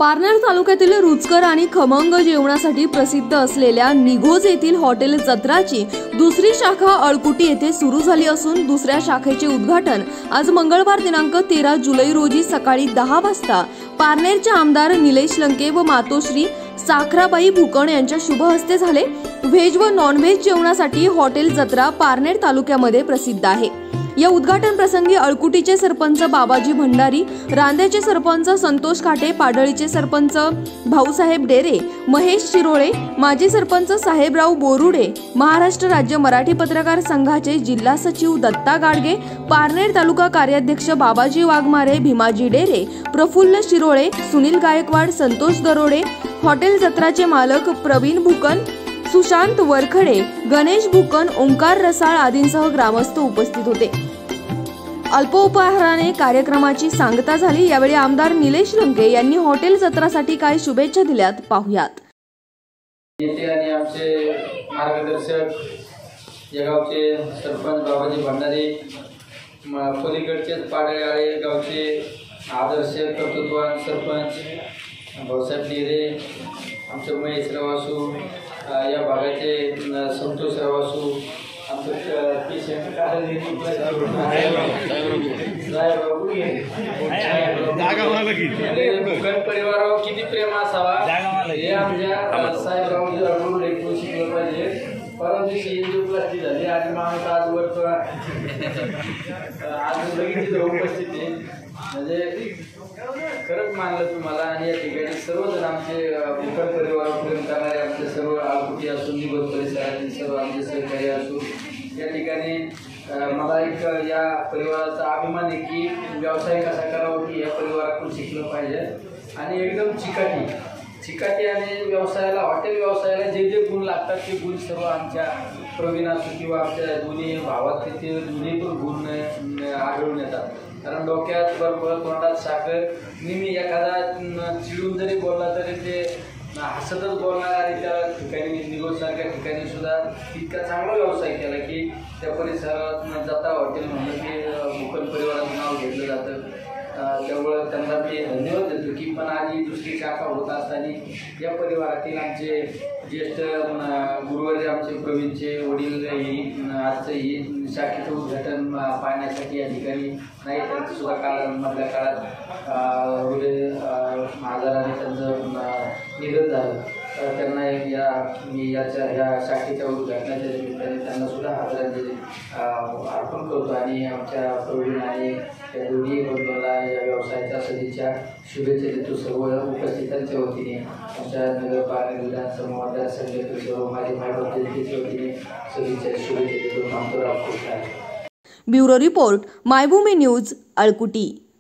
पारनेर तालुक्यातील रुचकर आणि खमंग जेवणासाठी प्रसिद्ध असलेल्या निघोज येथील हॉटेल जत्राची दुसरी शाखा अळकुटी येथे सुरू झाली असून दुसऱ्या शाखेचे उद्घाटन आज मंगळवार दिनांक 13 जुलै रोजी सकाळी 10 वाजता पारनेरचे आमदार निलेश लंके व मातोश्री साखराबाई भुकण यांच्या शुभ हस्ते झाले। व्हेज व नॉन व्हेज जेवणासाठी हॉटेल जत्रा पारनेर तालुक्यामध्ये प्रसिद्ध आहे। या उद्घाटन प्रसंगी अळकुटीचे सरपंच बाबाजी भंडारी, रांदेचे सरपंच संतोष काटे, पाडळीचे सरपंच भाऊसाहेब डेरे, महेश शिरोळे, माजी सरपंच साहेबराव बोरुडे, महाराष्ट्र राज्य मराठी पत्रकार संघाचे जिल्हा सचिव दत्ता गाडगे, पारनेर तालुका कार्याध्यक्ष बाबाजी वाघमारे, भीमाजी डेरे, प्रफुल्ल शिरोळे, सुनील गायकवाड, संतोष दरोडे, हॉटेल जत्राचे मालक प्रवीण भुकन, सुशांत वरखडे, गणेश भुकन, ओंकार रसाळ आदींसह ग्रामस्थ उपस्थित होते। अल्पोपहाराने कार्यक्रमाची सांगता झाली। यावेळी आमदार निलेश लंके यांनी हॉटेल जत्रासाठी काय शुभेच्छा दिल्यात पाहुयात। आणि आमचे मार्गदर्शक या गावचे सरपंच बाबाजी भंडारी, पलीकडचे पाडळे गावचे आदर्श कर्तृत्ववान सरपंच भाऊसाहेब डेरे, आमचे महेश रवासू, या भागाचे संतोष रवासू, परिवारावर किती प्रेम असावा हे आमच्या साहेबराव एक शिकलं पाहिजे। परंतु एनजीओप्लास्टी झाली आणि माणूस आजवर आज बघितली उपस्थिती म्हणजे खरंच मानलं तुम्हाला। आणि या ठिकाणी सर्वजण आमचे भुकण परिवारावर प्रेम करणारे आमचे सर्व अळकुटी असून निघोज परिसरातील सर्व आमचे सहकारी असून या ठिकाणी मला एक या परिवाराचा अभिमान आहे की व्यवसाय कसा करावा की या परिवारातून शिकलं पाहिजे। आणि एकदम चिकाटी आणि व्यवसायाला हॉटेल व्यवसायाला जे जे गुण लागतात ते गुण सर्व आमच्या प्रवीण असो किंवा आमच्या दोन्ही भावात ते दोन्ही पण गुण आढळून येतात। कारण डोक्यात बरोबर तोंडात साखर नेहमी एखादा चिडून जरी बोलला तरी ते हसतच बोलणार आणि त्या ठिकाणी निघोजसारख्या ठिकाणी सुद्धा इतका चांगला व्यवसाय केला की त्या परिसरात जाता हॉटेल म्हणलं की भुकण परिवाराचं नाव घेतलं जातं। त्यामुळं त्यांना मी धन्यवाद देतो की पण आधी दुसरी शाखा होत असताना या परिवारातील आमचे ज्येष्ठ गुरुवारी आमचे प्रवीणचे वडील आजचं ही शाखेचं उद्घाटन पाहण्यासाठी या ठिकाणी नाही त्यांचं सुद्धा काळामधल्या काळात आजाराने त्यांचं निधन झालं। त्यांना मी या शाखेच्या उद्घाटनाच्या निमित्ताने त्यांना सुद्धा आदरांजली अर्पण करतो आणि आमच्या प्रवीण आणि त्या दोन्ही बंधूंना या व्यवसायाच्या सदिच्छा शुभेच्छा देतो। सर्व उपस्थितांच्या वतीने आमच्या नगर पारनेर विधानसभा मतदारसंघातील सर्व माझे जनतेच्या वतीने सदिच्छा शुभेच्छा देतो। Bureau report, Maybhumi news, Alkuti.